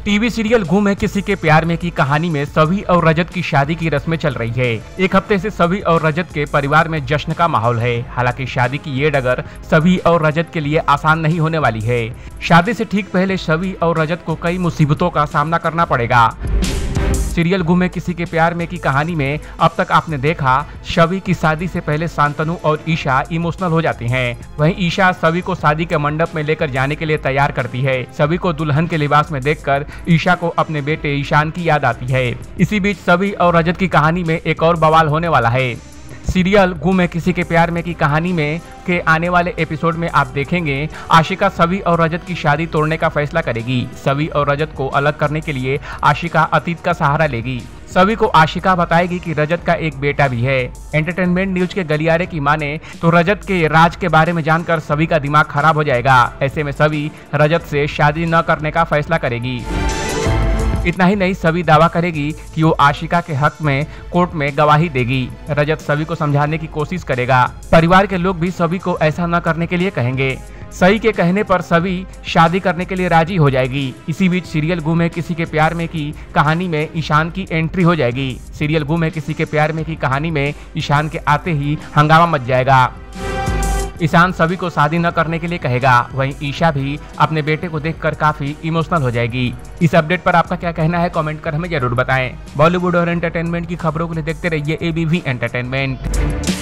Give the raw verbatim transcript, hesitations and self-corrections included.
TV serial गुम है किसी के प्यार में की कहानी में सभी और रजत की शादी की रस्में चल रही है। एक हफ्ते से सभी और रजत के परिवार में जश्न का माहौल है। हालांकि शादी की ये डगर सभी और रजत के लिए आसान नहीं होने वाली है। शादी से ठीक पहले सभी और रजत को कई मुसीबतों का सामना करना पड़ेगा। सीरियल गुम है किसी के प्यार में की कहानी में अब तक आपने देखा शवि की शादी से पहले शांतनु और ईशा इमोशनल हो जाती हैं। वहीं ईशा शवि को शादी के मंडप में लेकर जाने के लिए तैयार करती है। शवि को दुल्हन के लिबास में देखकर ईशा को अपने बेटे ईशान की याद आती है। इसी बीच शवि और रजत की कहानी में एक और बवाल होने वाला है। सीरियल गुम है किसी के प्यार में की कहानी में के आने वाले एपिसोड में आप देखेंगे आशिका शवि और रजत की शादी तोड़ने का फैसला करेगी। शवि और रजत को अलग करने के लिए आशिका अतीत का सहारा लेगी। शवि को आशिका बताएगी कि रजत का एक बेटा भी है। एंटरटेनमेंट न्यूज के गलियारे की माने तो रजत के राज के बारे में जानकर शवि का दिमाग खराब हो जाएगा। ऐसे में शवि रजत से शादी न करने का फैसला करेगी। इतना ही नहीं, शवि दावा करेगी कि वो आशिका के हक में कोर्ट में गवाही देगी। रजत शवि को समझाने की कोशिश करेगा। परिवार के लोग भी शवि को ऐसा न करने के लिए कहेंगे। शवि के कहने पर शवि शादी करने के लिए राजी हो जाएगी। इसी बीच सीरियल गुम है किसी के प्यार में की कहानी में ईशान की एंट्री हो जाएगी। सीरियल गुम है किसी के प्यार में की कहानी में ईशान के आते ही हंगामा मच जाएगा। ईशान शवि को शादी न करने के लिए कहेगा। वहीं ईशा भी अपने बेटे को देखकर काफी इमोशनल हो जाएगी। इस अपडेट पर आपका क्या कहना है कमेंट कर हमें जरूर बताएं। बॉलीवुड और एंटरटेनमेंट की खबरों के लिए देखते रहिए एबीवी एंटरटेनमेंट।